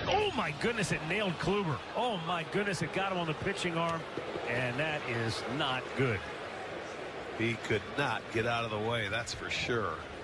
Oh, my goodness, it nailed Kluber. Oh, my goodness, it got him on the pitching arm, and that is not good. He could not get out of the way, that's for sure.